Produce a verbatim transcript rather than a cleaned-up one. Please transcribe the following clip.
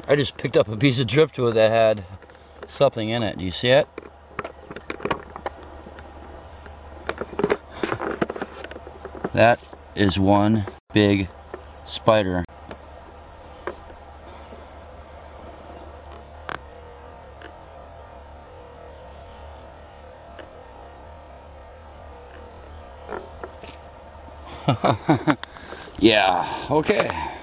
I just picked up a piece of driftwood that had something in it. Do you see it? That is one big spider. Yeah, okay.